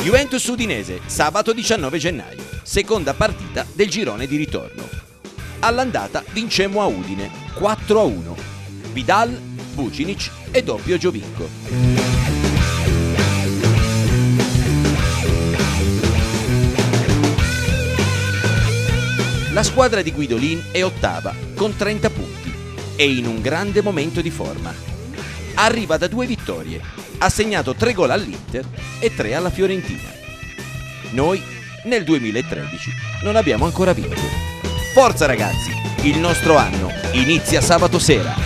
Juventus Udinese, sabato 19 gennaio, seconda partita del girone di ritorno. All'andata vincemmo a Udine 4-1. Vidal, Vucinic e doppio Giovinco. La squadra di Guidolin è ottava con 30 punti e in un grande momento di forma. Arriva da 2 vittorie, ha segnato 3 gol all'Inter e 3 alla Fiorentina. Noi nel 2013 non abbiamo ancora vinto. Forza ragazzi, il nostro anno inizia sabato sera.